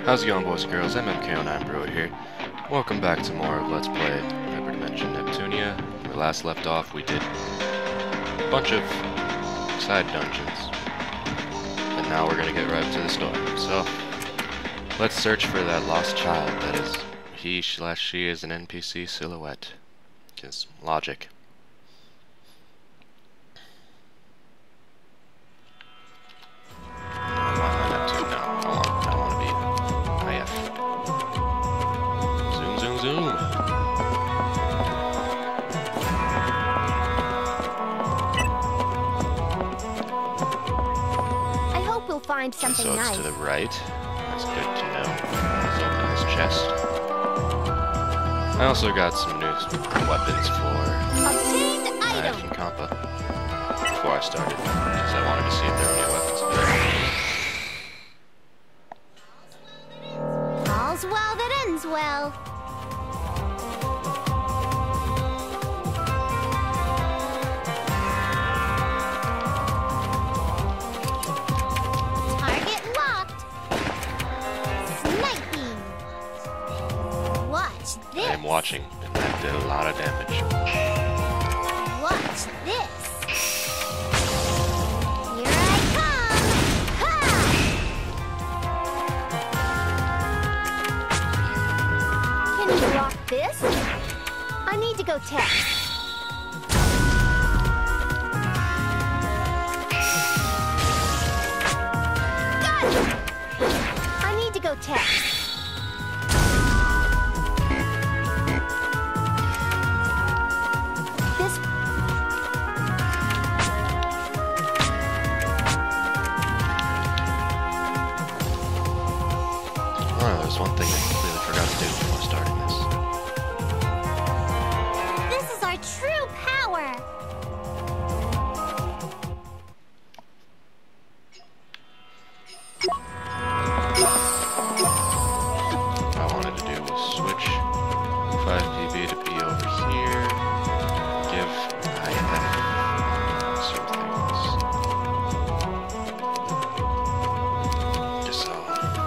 How's it going, boys and girls? MMK09Bro here. Welcome back to more of Let's Play Hyperdimension Neptunia. Where we last left off, we did a bunch of side dungeons. And now we're gonna get right to the story. So, let's search for that lost child that is he/she is an NPC silhouette. Because logic. Find something so it's nice. To the right. That's good to know. Let's open this chest. I also got some new weapons for Obtained item from Compa before I started, because I wanted to see if there were new weapons there. All's well that ends well. I am watching, and that did a lot of damage. Watch this. Here I come. Ha! Can you block this? I need to go test. Got it. I need to go test. There's one thing I completely forgot to do before starting this. This is our true power! What I wanted to do was switch 5 PB to be over here, give IF some things. Just so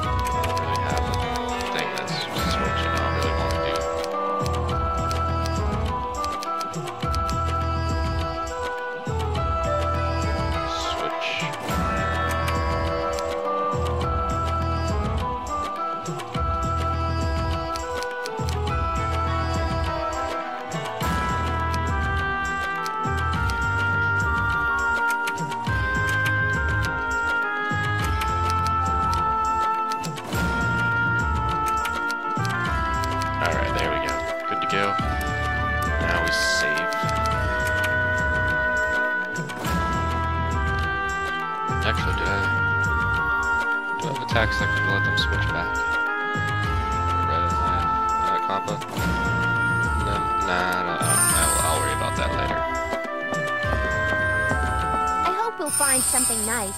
go. Now we save. Actually, do I have attacks that could let them switch back? Compa? I'll worry about that later. I hope we'll find something nice.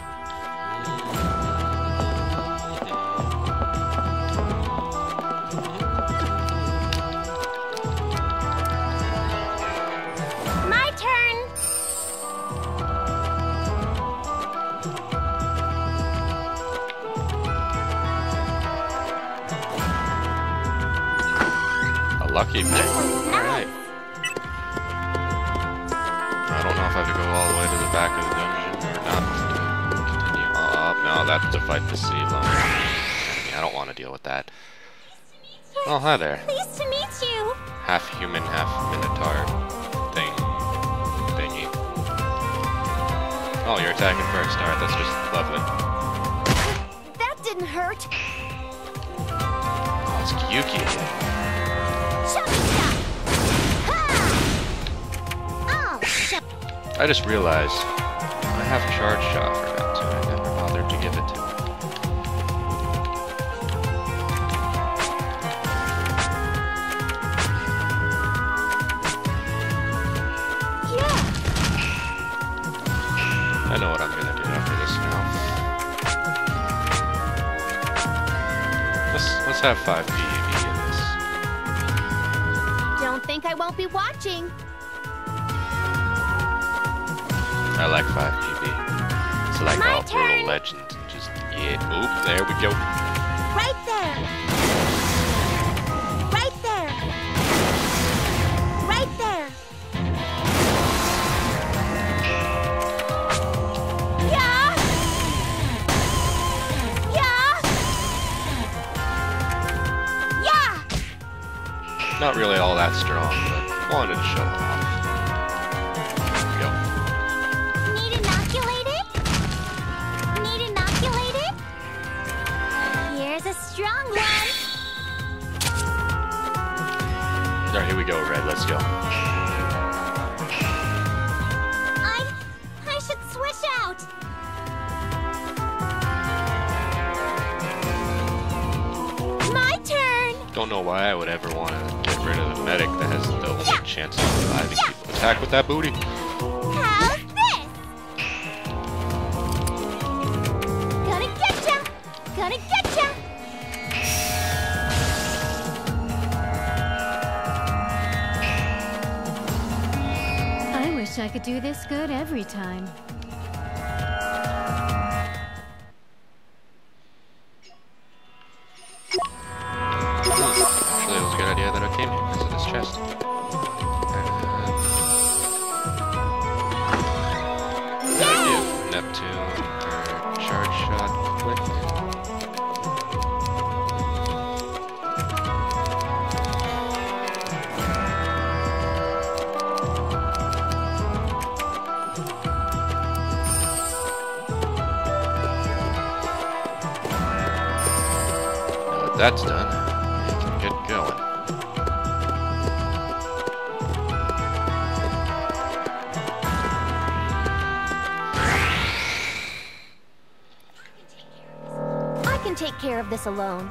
Lucky pick. Alright. I don't know if I have to go all the way to the back of the dungeon or not to continue up. No, that's to fight the sea lion. I don't want to deal with that. Oh, hi there. Pleased to meet you. Half human, half minotaur thingy. Oh, you're attacking first. Alright, that's just lovely. That didn't hurt. Oh, it's Kyuki again. I just realized I have a charge shot for Neptune. I never bothered to give it to him. Yeah. I know what I'm gonna do after this now. Let's have 5 PEV in this. Don't think I won't be watching. I like 5PB. It's like My all turn. Brutal Legends and just, yeah. Oop, there we go. Right there! Right there! Right there! Yeah! Yeah! Yeah! Not really all that strong, but wanted to show off. Go. Need inoculated? Need inoculated? Here's a strong one. Alright, here we go, Red. Let's go. I should switch out. My turn. Don't know why I would ever want to get rid of the medic that has the only Yeah. chance of surviving. Yeah. Attack with that booty. How's this? Gonna getcha! Gonna getcha! I wish I could do this good every time. Actually, it was a good idea that I came here because of this chest. Give Neptune her charge shot quick. Now that that's done, we can get going. I can take care of this alone.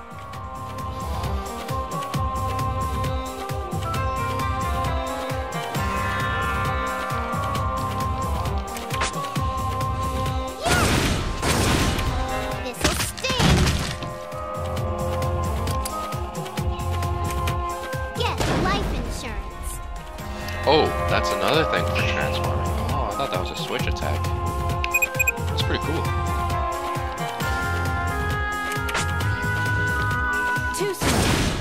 Yeah! This'll sting. Get life insurance. Oh, that's another thing for transforming. Oh, I thought that was a switch attack. That's pretty cool. Too slow.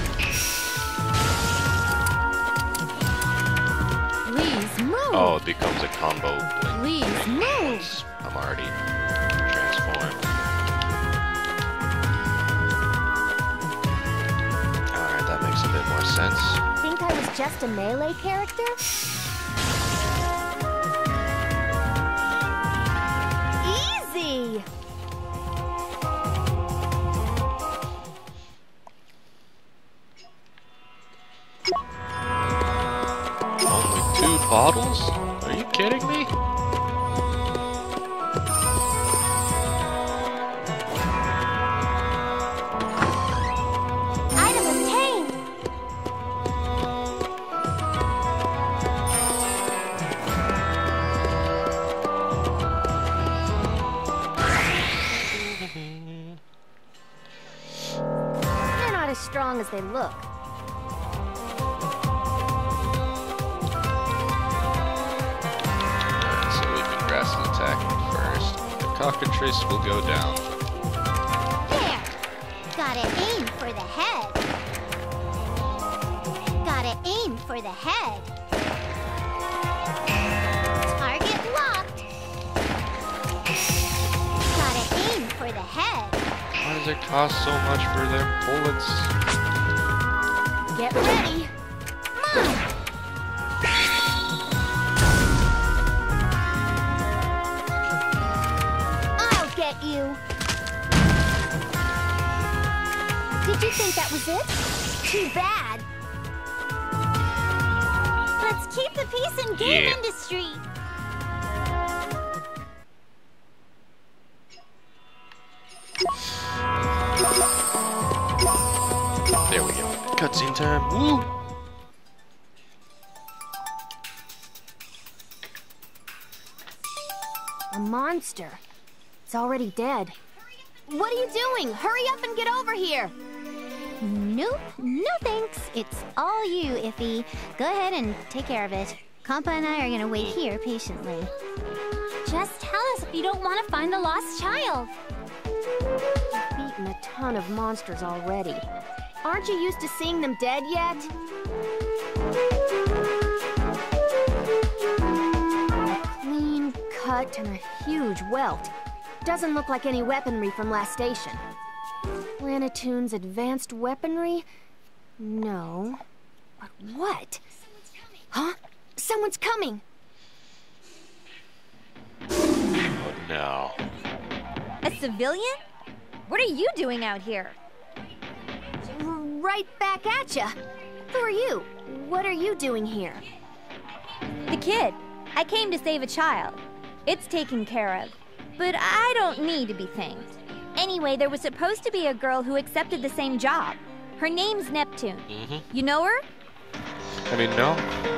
Please move. Oh, it becomes a combo blink. Please move. once I'm already transformed. Alright, that makes a bit more sense. Think I was just a melee character? Easy! Only 2 bottles? Are you kidding me? Item obtained! They're not as strong as they look. Alright, so we can grass attack first. The cockatrice will go down. There! Gotta aim for the head. Gotta aim for the head. Target locked. Gotta aim for the head. Why does it cost so much for their bullets? Get ready. Mine! I'll get you. Did you think that was it? Too bad. Let's keep the peace in game Yeah. industry. There we go. Cutscene time. Woo! A monster. It's already dead. What are you doing? Hurry up and get over here. Nope, no thanks. It's all you, Iffy. Go ahead and take care of it. Compa and I are gonna wait here patiently. Just tell us if you don't want to find the lost child. Iffy, eaten a ton of monsters already. Aren't you used to seeing them dead yet? A clean cut and a huge welt. Doesn't look like any weaponry from last station. Planetoon's advanced weaponry? No. But what? Huh? Someone's coming! Oh no. A civilian? What are you doing out here? Right back at ya. Who are you? What are you doing here? The kid. I came to save a child. It's taken care of. But I don't need to be thanked. Anyway, there was supposed to be a girl who accepted the same job. Her name's Neptune. You know her? I mean, no.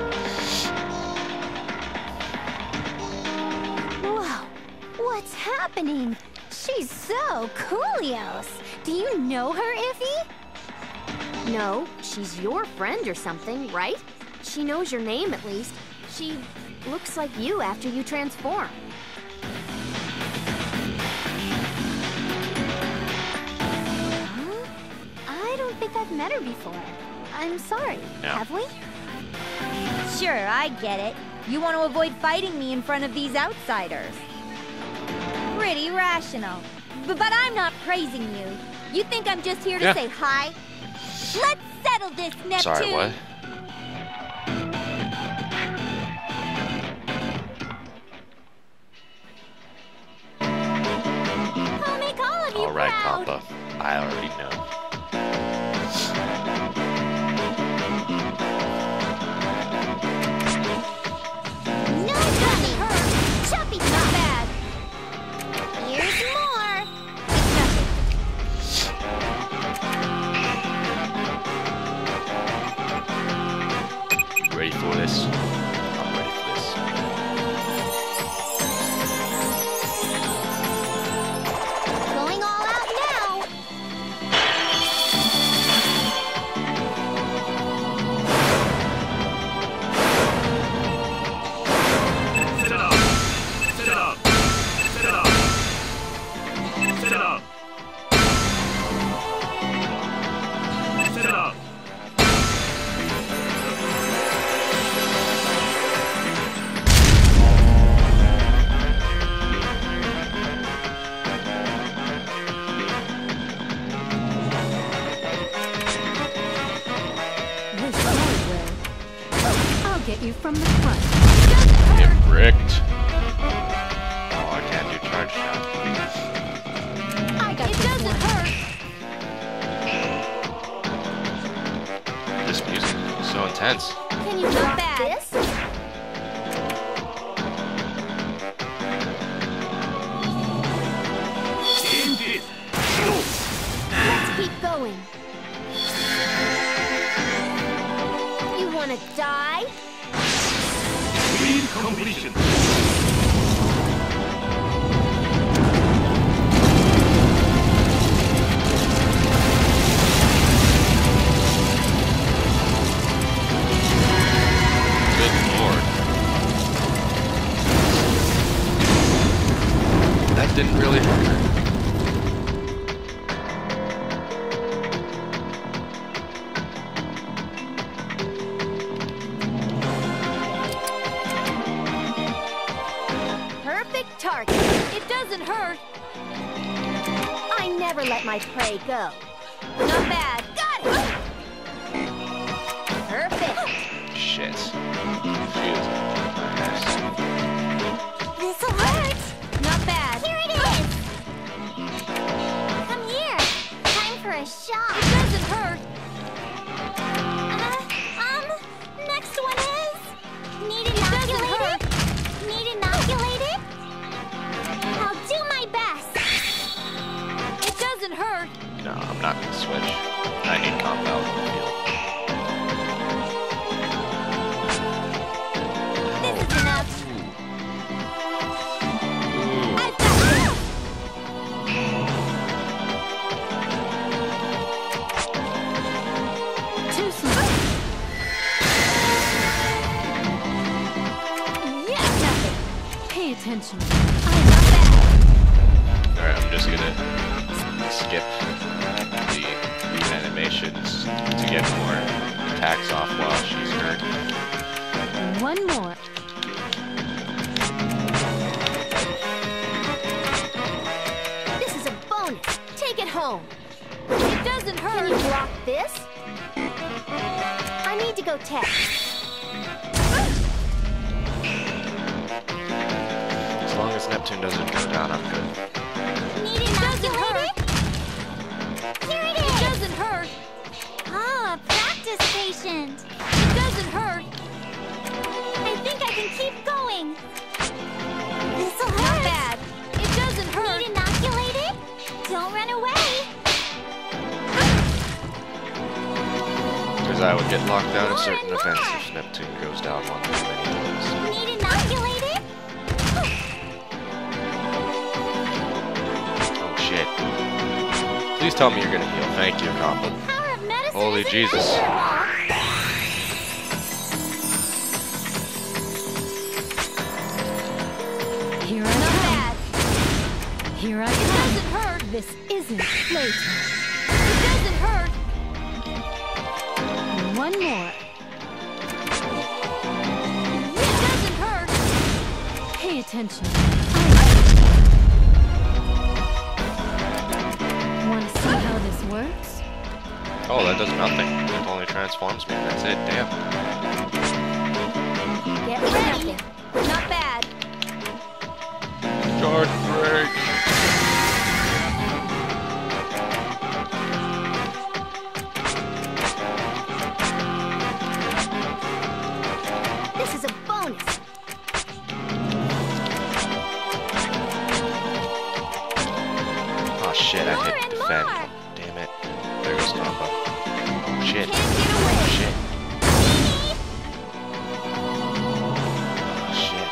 Whoa, what's happening? She's so coolios. Do you know her, Iffy? No, she's your friend or something, right? She knows your name at least. She looks like you after you transform. Huh? I don't think I've met her before. I'm sorry, No. have we? Sure, I get it. You want to avoid fighting me in front of these outsiders. Pretty rational. But I'm not praising you. You think I'm just here to Yeah. say hi? Let's settle this, Neptune! Sorry, what? I'll make all of you Alright, proud. Papa. I already know. No coming! Chuppy, not bad. Here's more. Ready for this? I'm ready for this. Going all out now. Set it up! Set it up! Set it up! Set it up! Set it up! This might work. I'll get you from the front. Get bricked. Oh, I can't do charge shot. I got It this doesn't one. hurt. This music is so intense. Can you drop this? End it! Let's keep going. You wanna die? Clean completion! Good lord. That didn't really hurt. Perfect target. It doesn't hurt. I never let my prey go. Not bad. Got it. Perfect. Shit. She is my ass. This'll hurt. Not bad. Here it is. Come here. Time for a shot. It doesn't hurt. Next one is. Need inoculated? Need inoculated? I'll do my best. It doesn't hurt. No, I'm not gonna switch. I need compound in the field. This is enough. Ooh. I've got this. Too smart. Yeah, nothing. Pay attention. I'm not bad. Alright, I'm just gonna skip get more attacks off while she's hurt. One more. This is a bonus. Take it home. It doesn't hurt. Can you block this? I need to go test. As long as Neptune doesn't go down, I'm good. Need It doesn't hurt. Here it It is. doesn't hurt. Ah, a practice patient. It doesn't hurt. I think I can keep going. This'll Not hurt. bad. It doesn't hurt. Need inoculated? Don't run away. Because I would get locked out of More certain and events more. if Neptune goes down one too many times. Need inoculated? Oh shit. Please tell me you're gonna heal. Thank you, Combo. Power of medicine. Holy isn't Jesus. measurable. Here I Not come. bad. Here I It come. doesn't hurt. This isn't playtime. It doesn't hurt. One more. It doesn't hurt. Pay attention. Want to see how this works? Oh, that does nothing. It only transforms me. That's it. Damn. Get ready. Not bad. Jordan break. This is a bonus. Oh shit, I More hit and defend. more. Damn it. There goes Combo. Oh shit. Can't get away. Oh shit. Oh shit.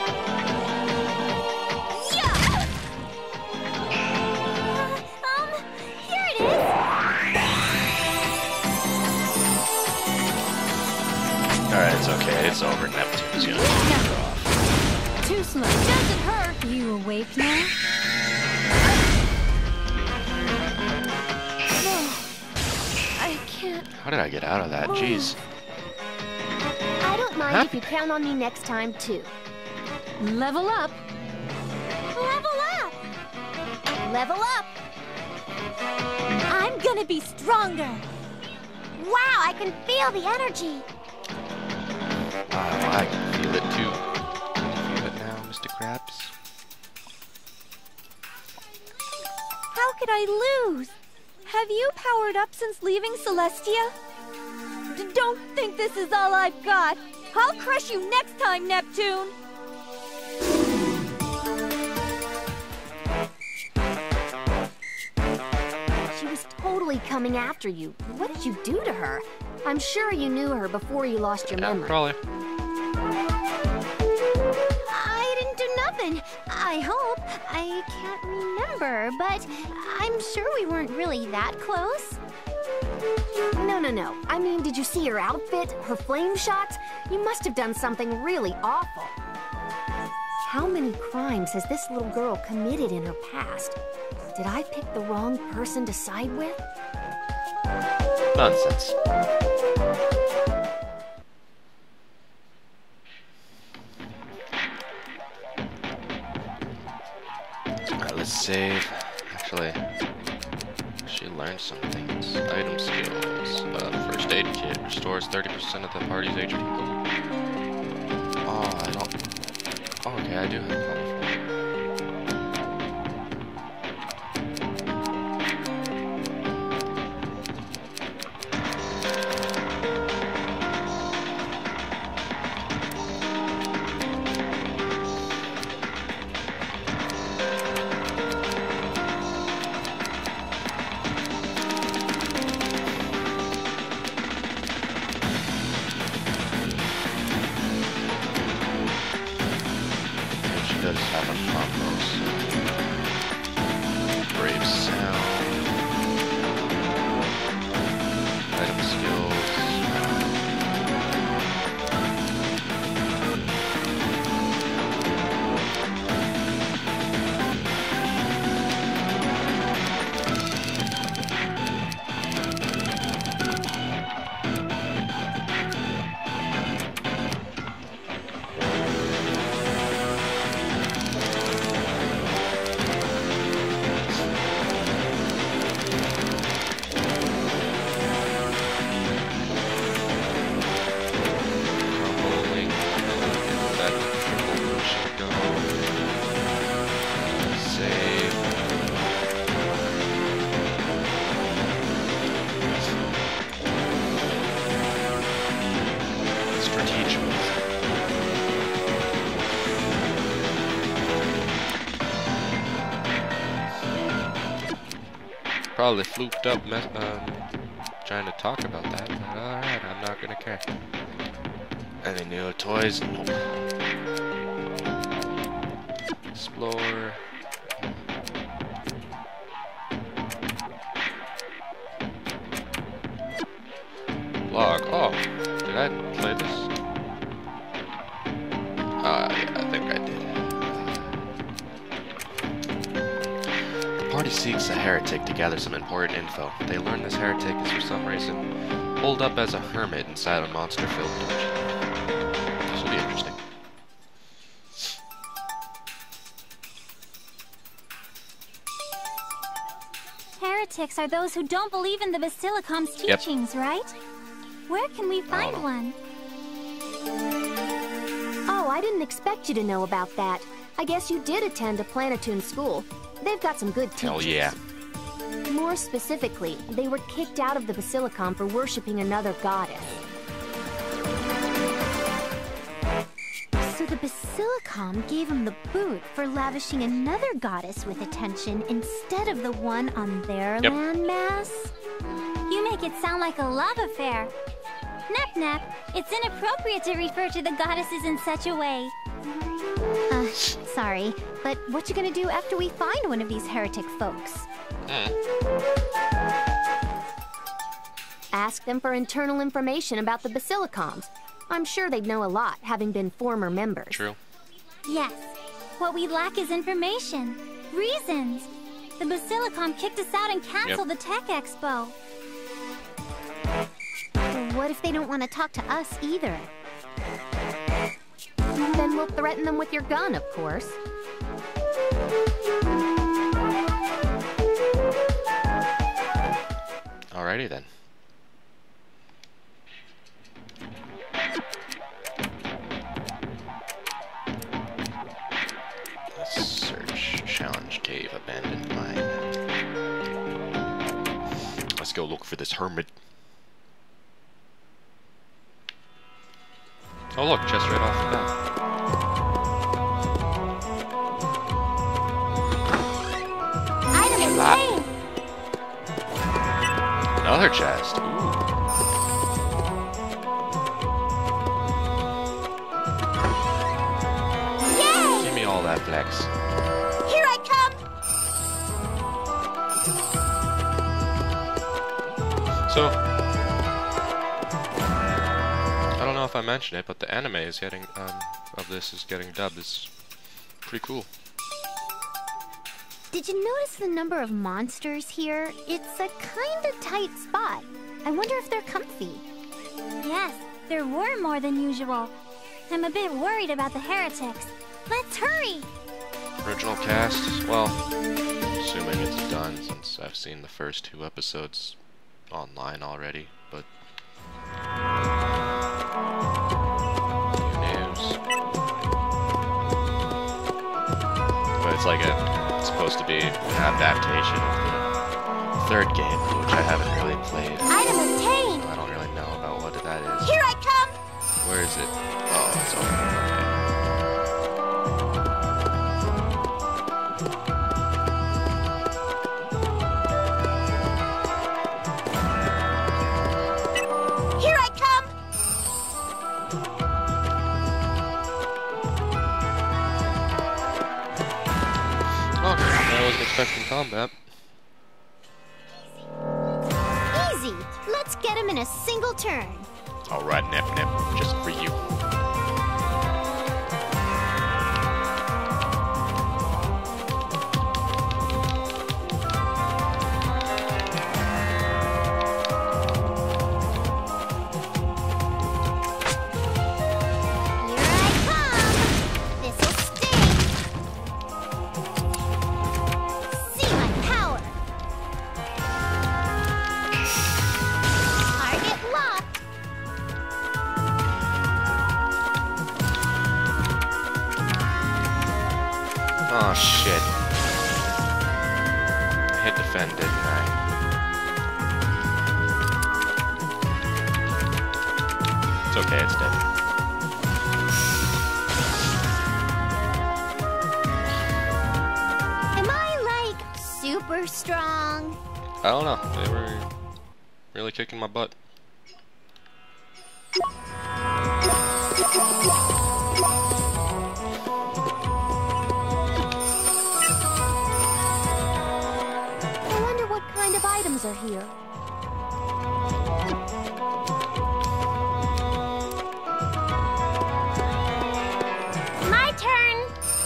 Here it is. Alright, it's okay. It's over. Neptune's gonna knock her off. Too slow. It doesn't hurt. You awake now? I can't. How did I get out of that? Jeez. I don't mind if you count on me next time, too. Level up. Level up! Level up! I'm gonna be stronger. Wow, I can feel the energy. Wow, I can feel it too. Can you feel it now, Mr. Krabs? How could I lose? Have you powered up since leaving Celestia? Don't think this is all I've got. I'll crush you next time, Neptune. She was totally coming after you. What did you do to her? I'm sure you knew her before you lost your Yeah, memory. probably. I didn't do nothing. I hope. I can't remember, but I'm sure we weren't really that close. No. I mean, did you see her outfit? Her flame shots? You must have done something really awful. How many crimes has this little girl committed in her past? Did I pick the wrong person to side with? Nonsense. Alright, let's save. Actually, she learned some things. Item skills. First aid kit restores 30% of the party's HP. Oh, I don't. Oh, okay, I do have powerful. She does have a probably flooped up trying to talk about that, but alright, I'm not gonna care. Any new toys? Nope. Explore. Log. Oh, did I play this? Yeah, I think I did. The party seeks a heretic to gather some important info. They learn this heretic is for some reason holed up as a hermit inside a monster-filled dungeon. This will be interesting. Heretics are those who don't believe in the Basilicom's teachings, right? Where can we find one? Oh, I didn't expect you to know about that. I guess you did attend a Planetoon school. They've got some good teachers. Hell yeah. More specifically, they were kicked out of the Basilicom for worshipping another goddess. So the Basilicom gave him the boot for lavishing another goddess with attention instead of the one on their landmass? You make it sound like a love affair. Nap Nap, it's inappropriate to refer to the goddesses in such a way. Sorry, but what you gonna do after we find one of these heretic folks? Ask them for internal information about the Basilicoms. I'm sure they'd know a lot, having been former members. True. Yes. What we lack is information. Reasons. The Basilicom kicked us out and canceled the Tech Expo. What if they don't want to talk to us either? Then we'll threaten them with your gun, of course. Alrighty then. Let's search challenge cave abandoned mine. Let's go look for this hermit. Oh look, chest right off the bat. Item obtained! Another chest. Ooh. Yay! Give me all that flex. Here I come! So, I don't know if I mentioned it, but the anime is getting of this is getting dubbed. It's pretty cool. Did you notice the number of monsters here? It's a kinda tight spot. I wonder if they're comfy. Yes, there were more than usual. I'm a bit worried about the heretics. Let's hurry! Original cast, well, assuming it's done since I've seen the first 2 episodes online already, but new news. But it's like it's supposed to be an adaptation of the 3rd game, which I haven't really played. Item obtained! I don't really know about what that is. Here I come! Where is it? Oh, it's over there. Here I come! Okay, I wasn't expecting combat. Easy! Let's get him in a single turn. Alright, Nip Nip, just for you. Oh shit. I hit defend, didn't I? It's okay, it's dead. Am I, like, super strong? I don't know. They were really kicking my butt. I wonder what kind of items are here. My turn.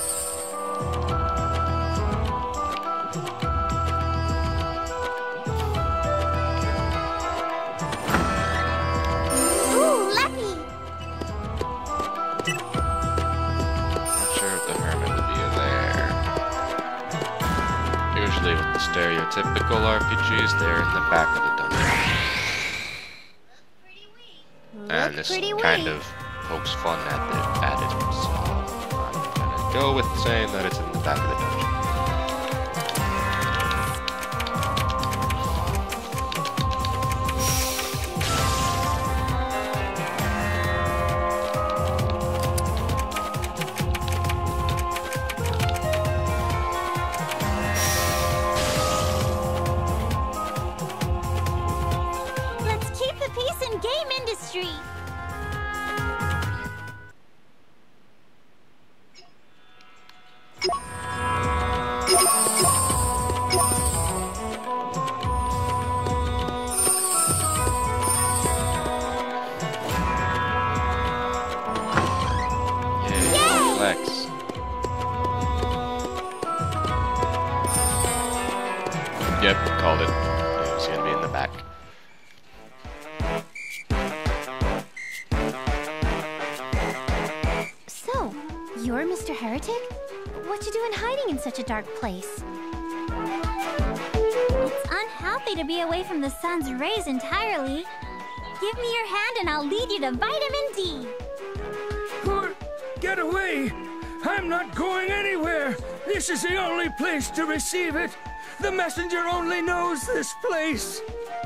Ooh, lucky. Not sure if the hermit would be there. Usually with the stereotypical RPGs, they're in the back of the dungeon. And this kind of pokes fun at it, so I'm gonna go with saying that it's in the back of the dungeon. Let's keep the peace in game industry. Yay! Lex. Yep, called it. It was gonna be in the back. So, you're Mr. Heretic? What you doing hiding in such a dark place? It's unhealthy to be away from the sun's rays entirely. Give me your hand and I'll lead you to vitamin D. Get away! I'm not going anywhere! This is the only place to receive it! The messenger only knows this place!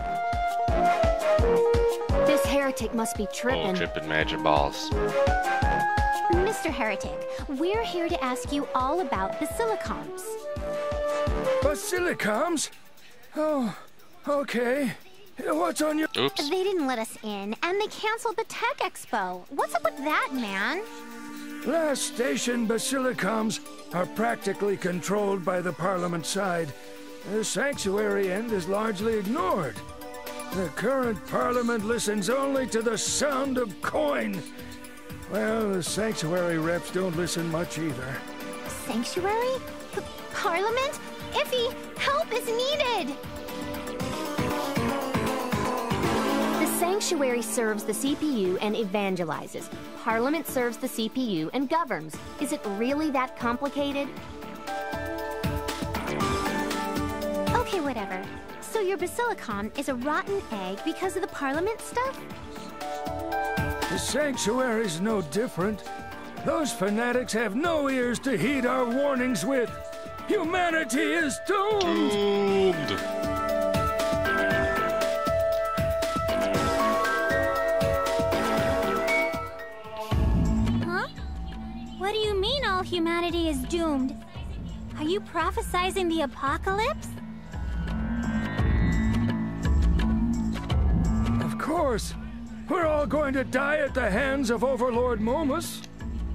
This heretic must be Oh, tripping. tripping magic balls. Mr. Heretic, we're here to ask you all about basilicums. Basilicums? Oh, okay. What's on your... Oops. They didn't let us in, and they canceled the Tech Expo. What's up with that, man? Last station basilicums are practically controlled by the Parliament side. The sanctuary end is largely ignored. The current Parliament listens only to the sound of coin. Well, the sanctuary reps don't listen much either. Sanctuary? Parliament? Iffy, help is needed! The sanctuary serves the CPU and evangelizes. Parliament serves the CPU and governs. Is it really that complicated? Okay, whatever. So your basilicom is a rotten egg because of the Parliament stuff? The sanctuary's no different. Those fanatics have no ears to heed our warnings with. Humanity is doomed! Doomed. Huh? What do you mean all humanity is doomed? Are you prophesizing the apocalypse? Of course. We're all going to die at the hands of Overlord Momus.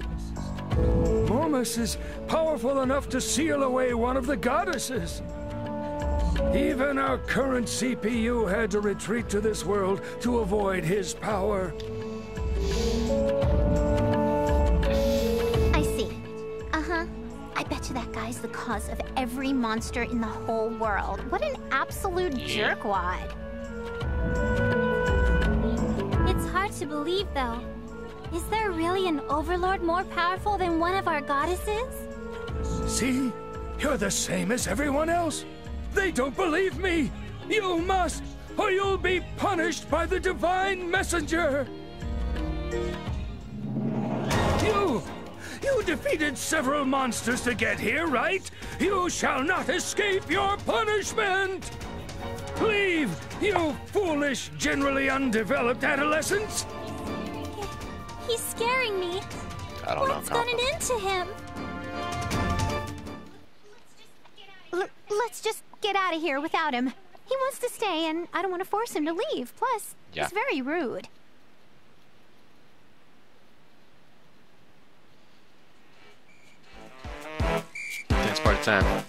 Momus is powerful enough to seal away one of the goddesses. Even our current CPU had to retreat to this world to avoid his power. I see. Uh-huh. I bet you that guy's the cause of every monster in the whole world. What an absolute jerkwad. It's hard to believe, though. Is there really an overlord more powerful than one of our goddesses? See? You're the same as everyone else. They don't believe me. You must, or you'll be punished by the divine messenger. You defeated several monsters to get here, right? You shall not escape your punishment. Leave, you foolish, generally undeveloped adolescents. He's scaring me. I don't know. What's gotten into him? Let's just get out of here without him. He wants to stay, and I don't want to force him to leave. Plus, he's very rude. Dance party time.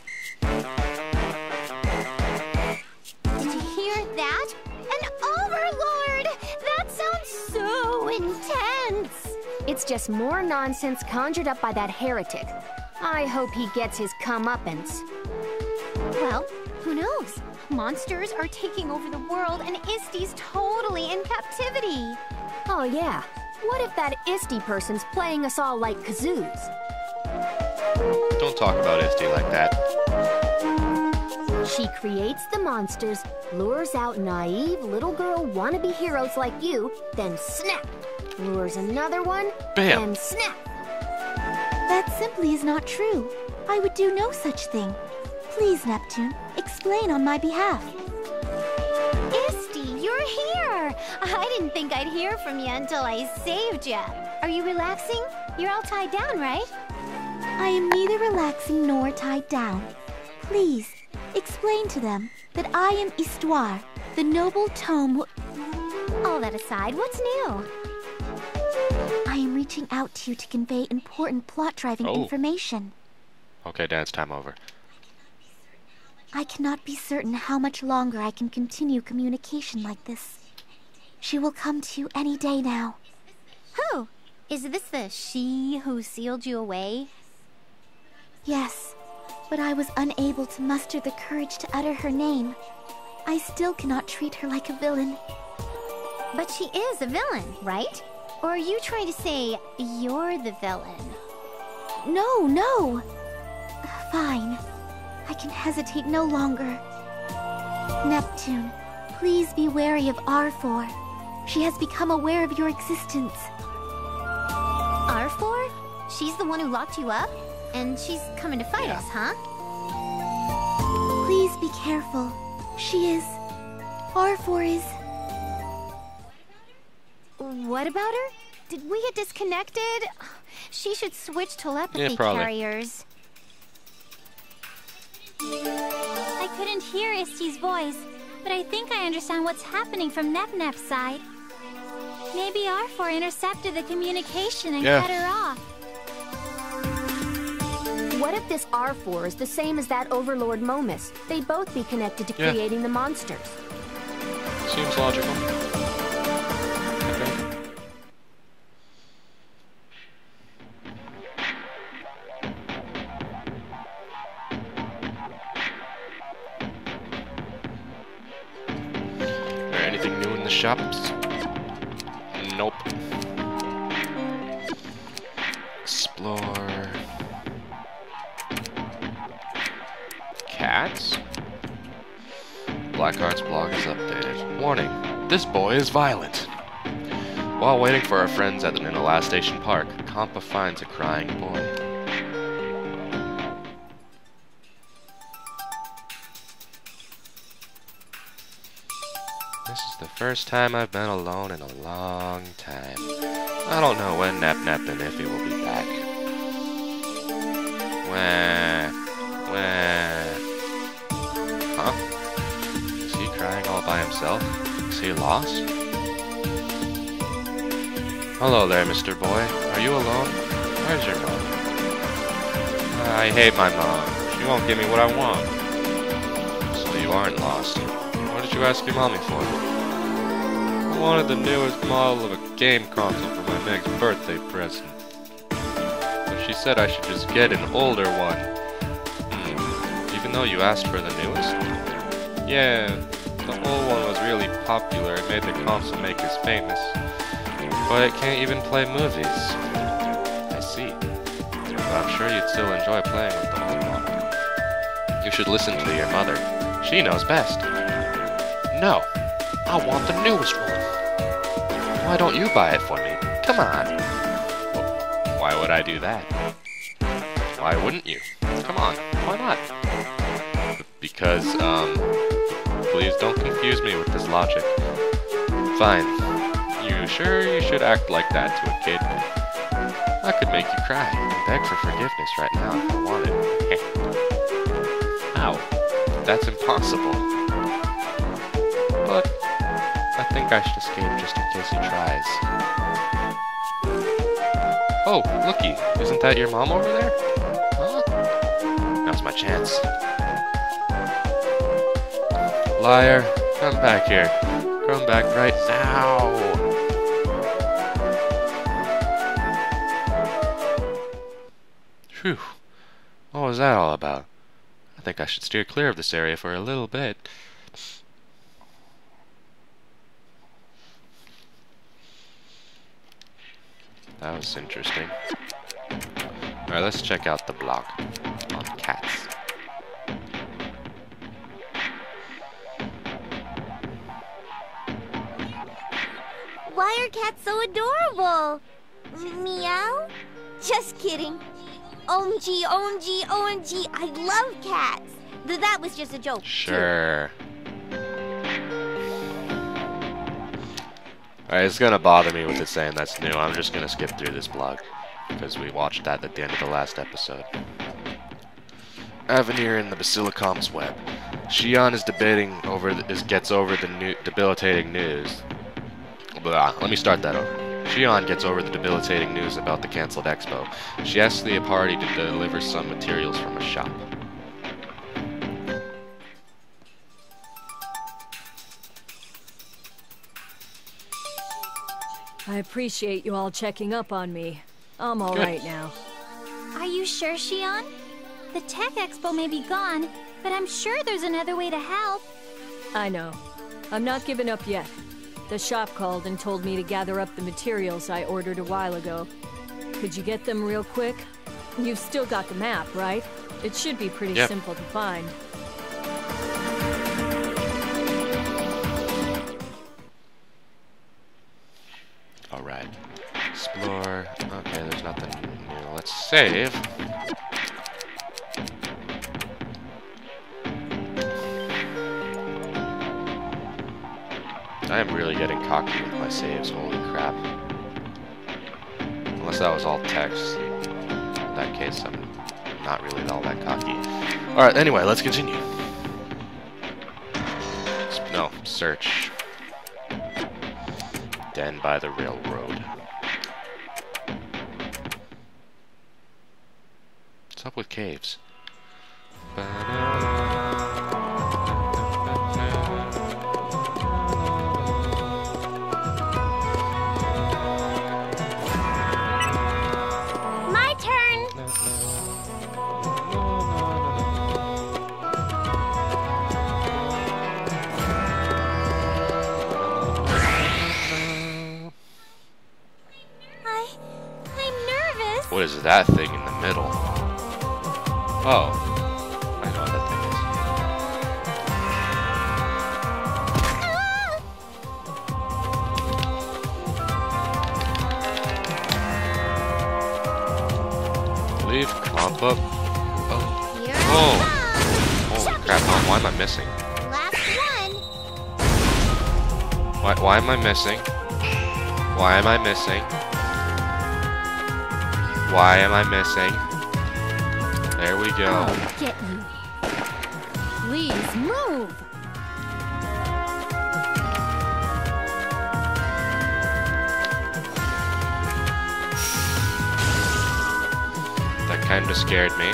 Did you hear that? An overlord! That sounds so intense! It's just more nonsense conjured up by that heretic. I hope he gets his comeuppance. Well, who knows? Monsters are taking over the world, and Isty's totally in captivity. Oh yeah, what if that Isty person's playing us all like kazoos? Don't talk about Isty like that. She creates the monsters, lures out naive little girl wannabe heroes like you, then snap! Lures another one, Bam! and snap! That simply is not true. I would do no such thing. Please, Neptune, explain on my behalf. Isty, you're here! I didn't think I'd hear from you until I saved you. Are you relaxing? You're all tied down, right? I am neither relaxing nor tied down. Please, explain to them that I am Histoire, the noble tome. All that aside, what's new? I am reaching out to you to convey important plot-driving information. Okay, dance time over. I cannot be certain how much longer I can continue communication like this. She will come to you any day now. Who? Is this the she who sealed you away? Yes, but I was unable to muster the courage to utter her name. I still cannot treat her like a villain. But she is a villain, right? Or are you trying to say you're the villain? No, no! Fine. I can hesitate no longer. Neptune, please be wary of R4. She has become aware of your existence. R4? She's the one who locked you up? And she's coming to fight us, huh? Please be careful. She is... R4 is... What about her? Did we get disconnected? She should switch telepathy carriers. I couldn't hear Isty's voice, but I think I understand what's happening from Nep-Nep's side. Maybe R4 intercepted the communication and cut her off. What if this R4 is the same as that Overlord Momus? They'd both be connected to creating the monsters. Seems logical. Anything new in the shops? Nope. Explore. Cats? Blackheart's blog is updated. Warning, this boy is violent. While waiting for our friends in a last station park, Compa finds a crying boy. This is the first time I've been alone in a long time. I don't know when Nep-Nep and Iffy will be back. Huh? Is he crying all by himself? Is he lost? Hello there, Mr. Boy. Are you alone? Where's your mom? I hate my mom. She won't give me what I want. So you aren't lost. What did you ask your mommy for? I wanted the newest model of a game console for my next birthday present. But she said I should just get an older one. Even though you asked for the newest? Yeah, the old one was really popular and made the console makers famous. But it can't even play movies. I see. But I'm sure you'd still enjoy playing with the old one. You should listen to your mother. She knows best. No, I want the newest one. Why don't you buy it for me? Come on. Well, why would I do that? Why wouldn't you? Come on, why not? Because, please don't confuse me with this logic. Fine. You sure you should act like that to a kid? I could make you cry and beg for forgiveness right now if I wanted. Ow. That's impossible. think I should escape just in case he tries. Oh, looky. Isn't that your mom over there? Huh? Now's my chance. Liar. Come back here. Come back right now. Phew. What was that all about? I think I should steer clear of this area for a little bit. That was interesting. Alright, let's check out the blog on cats. Why are cats so adorable? Meow? Just kidding. OMG, OMG, OMG, I love cats. That was just a joke. Sure. Alright, it's gonna bother me with it saying that's new. I'm just gonna skip through this blog because we watched that at the end of the last episode. Avenir in the Basilicom's web. Shion is gets over the debilitating news. Blah, let me start that over. Shion gets over the debilitating news about the cancelled expo. She asks the party to deliver some materials from a shop. I appreciate you all checking up on me. I'm all right now. Are you sure, Shion? The Tech Expo may be gone, but I'm sure there's another way to help. I know. I'm not giving up yet. The shop called and told me to gather up the materials I ordered a while ago. Could you get them real quick? You've still got the map, right? It should be pretty simple to find. Alright. Explore. Okay, there's nothing new. Let's save. I am really getting cocky with my saves, holy crap. Unless that was all text. In that case, I'm not really all that cocky. Alright, anyway, let's continue. No, search. Den by the railroad. What's up with caves? My turn. I'm nervous. What is that thing in the middle? Oh. I know what that thing is. Leave, clump up. Oh. Here Oh. Holy crap, why am I missing? Last one. Why am I missing? Why am I missing? Why am I missing? There we go. I'll get you. Please move. That kind of scared me.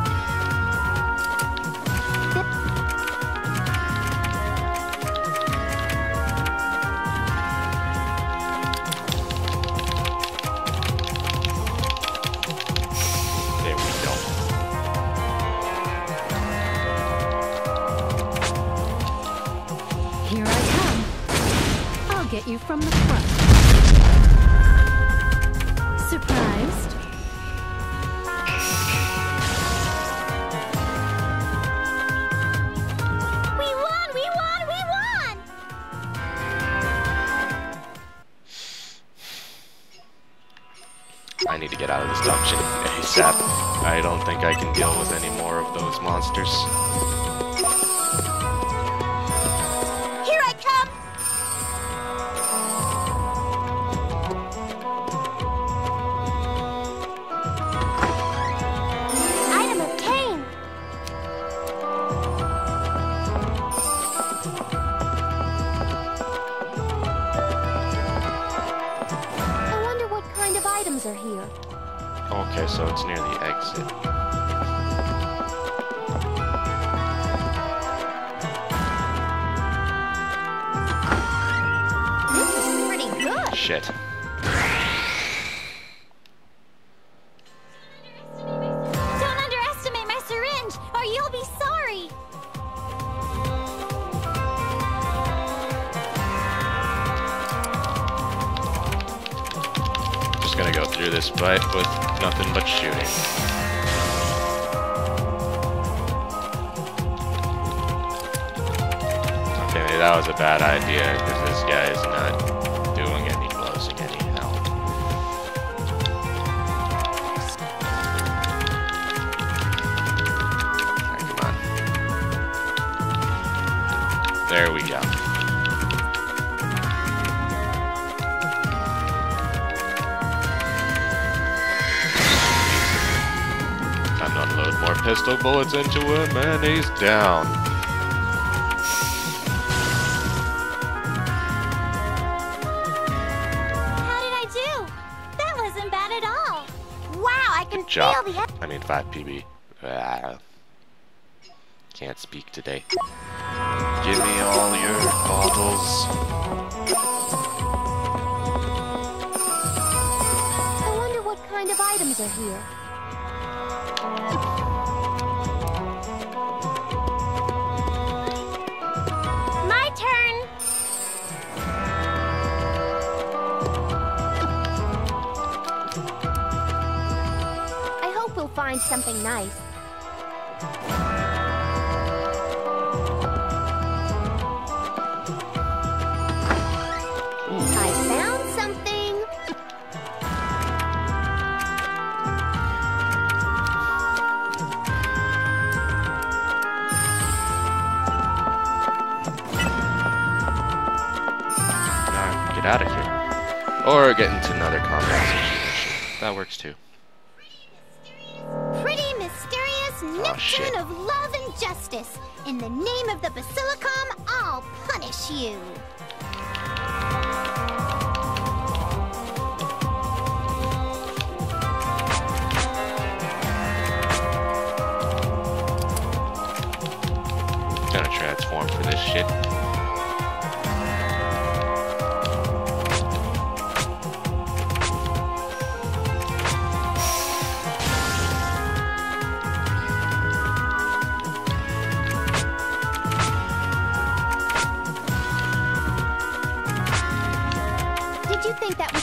There we go. Here I come. I'll get you from the front. Surprised? We won! We won! We won! I need to get out of this dungeon ASAP. I don't think I can deal with any more of those monsters. Here I come! Item obtained. items are here. Okay, so it's near the exit. This is pretty good. Shit. Don't underestimate my syringe, or you'll be sorry. Just gonna go through this fight with nothing but shooting. Okay, maybe that was a bad idea, because this guy is not doing any closing anyhow. Alright, come on. There we go. Time to unload more pistol bullets into him, and he's down. How did I do? That wasn't bad at all. Wow, I can Job. feel the... I mean 5 PB. Can't speak today. Give me all your bottles. I wonder what kind of items are here. My turn. I hope we'll find something nice. I found something. Nah, get out of here. Or get into another combat situation. That works too. Pretty mysterious shit. Neptune of love and justice. In the name of the Basilicom, I'll punish you. Gonna transform for this shit. Did you think that was...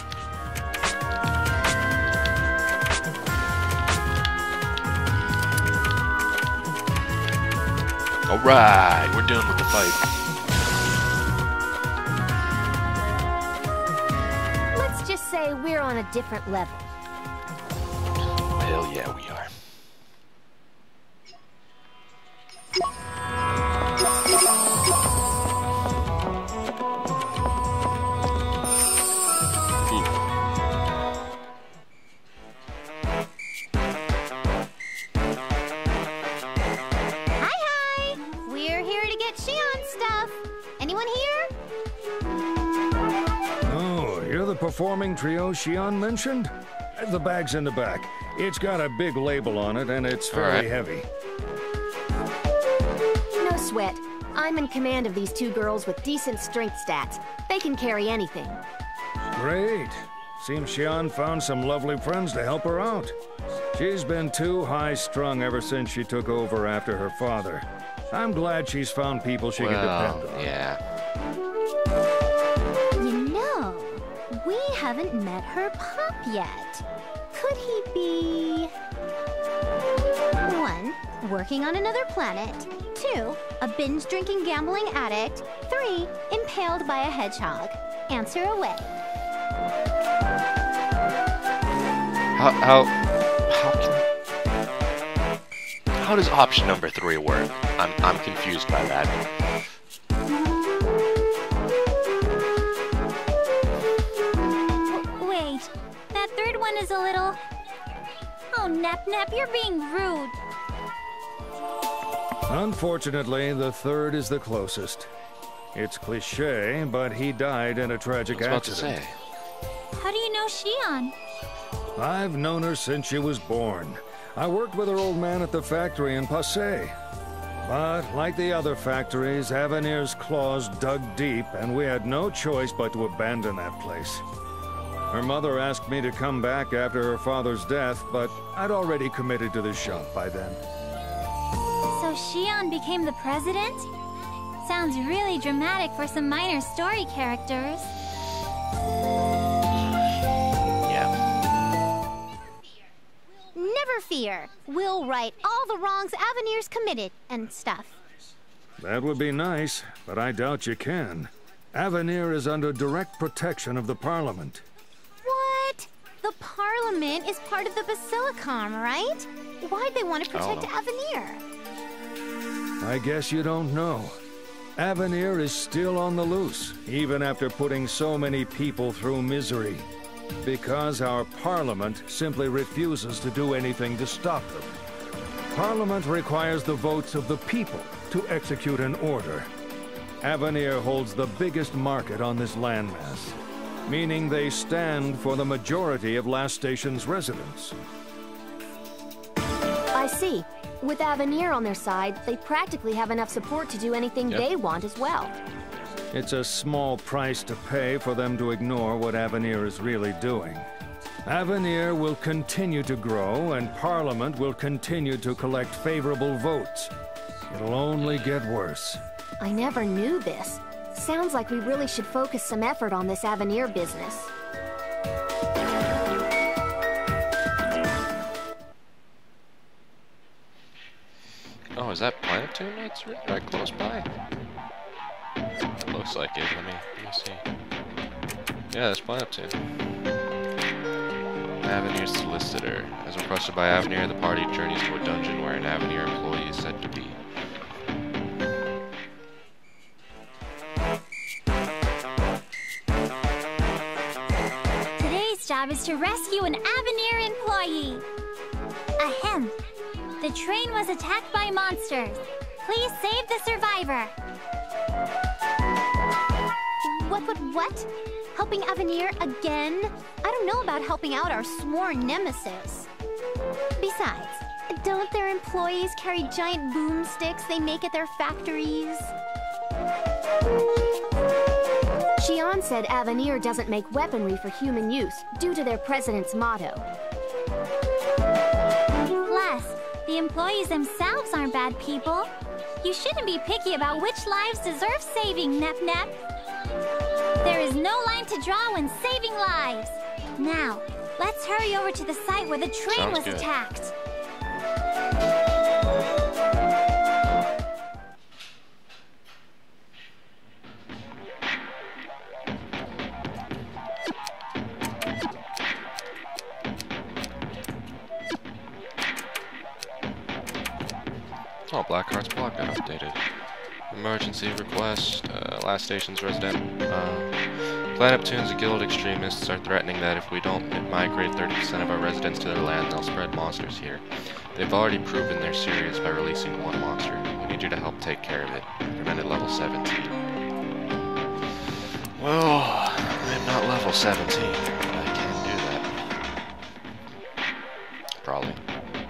Alright, we're done with the fight. Let's just say we're on a different level. Hell yeah, we are. Hi! We're here to get Shion stuff. Anyone here? Oh, you're the performing trio Shion mentioned? The bag's in the back. It's got a big label on it, and it's fairly heavy. No sweat. I'm in command of these two girls with decent strength stats. They can carry anything. Great. Seems Shion found some lovely friends to help her out. She's been too high-strung ever since she took over after her father. I'm glad she's found people she can depend on. Yeah. You know, we haven't met her pop yet. Could he be... 1. Working on another planet. 2. A binge-drinking gambling addict. 3. Impaled by a hedgehog. Answer away. How does option number 3 work? I'm confused by that. Wait, that third one is a little... Oh, Nep, you're being rude. Unfortunately, the third is the closest. It's cliché, but he died in a tragic accident. How do you know Shion? I've known her since she was born. I worked with her old man at the factory in Passé. But, like the other factories, Avenir's claws dug deep, and we had no choice but to abandon that place. Her mother asked me to come back after her father's death, but I'd already committed to the shop by then. So Xion became the president? Sounds really dramatic for some minor story characters. Never fear. We'll right all the wrongs Avenir's committed and stuff. That would be nice, but I doubt you can. Avenir is under direct protection of the Parliament. What? The Parliament is part of the Basilicom, right? Why'd they want to protect Avenir? I guess you don't know. Avenir is still on the loose, even after putting so many people through misery. Because our Parliament simply refuses to do anything to stop them. Parliament requires the votes of the people to execute an order. Avenir holds the biggest market on this landmass, meaning they stand for the majority of Last Station's residents. I see. With Avenir on their side, they practically have enough support to do anything they want as well. It's a small price to pay for them to ignore what Avenir is really doing. Avenir will continue to grow, and Parliament will continue to collect favorable votes. It'll only get worse. I never knew this. Sounds like we really should focus some effort on this Avenir business. Oh, is that Planeptune that's right close by? Looks like it. Let me see. Yeah, that's Planeptune. Avenir solicitor. As requested by Avenir, the party journeys to a dungeon where an Avenir employee is said to be. Today's job is to rescue an Avenir employee. Ahem. The train was attacked by monsters. Please save the survivor. What? Helping Avenir again? I don't know about helping out our sworn nemesis. Besides, don't their employees carry giant boomsticks they make at their factories? Xion said Avenir doesn't make weaponry for human use due to their president's motto. Plus, the employees themselves aren't bad people. You shouldn't be picky about which lives deserve saving, Nep-Nep. There is no line to draw when saving lives. Now, let's hurry over to the site where the train was attacked. Oh, Blackheart's block got updated. Emergency request. Last Station's resident. Planeptune's guild extremists are threatening that if we don't migrate 30% of our residents to their land, they'll spread monsters here. They've already proven they're serious by releasing one monster. We need you to help take care of it. Recommended level 17. Well, I'm not level 17, but I can do that. Probably.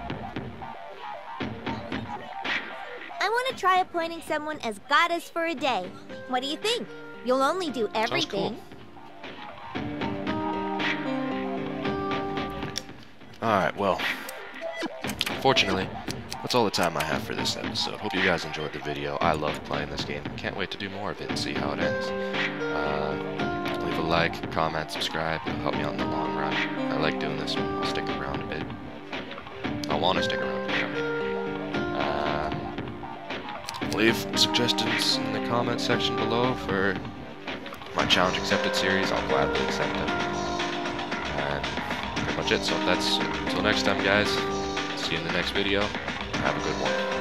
I want to try appointing someone as goddess for a day. What do you think? You'll only do everything. Alright, well, unfortunately, that's all the time I have for this episode. Hope you guys enjoyed the video. I love playing this game. Can't wait to do more of it and see how it ends. Leave a like, comment, subscribe. It'll help me out in the long run. I like doing this one. I'll stick around a bit. I want to stick around a bit, leave suggestions in the comment section below for my challenge accepted series. I'll gladly accept them. And pretty much it. So that's until next time, guys. See you in the next video. Have a good one.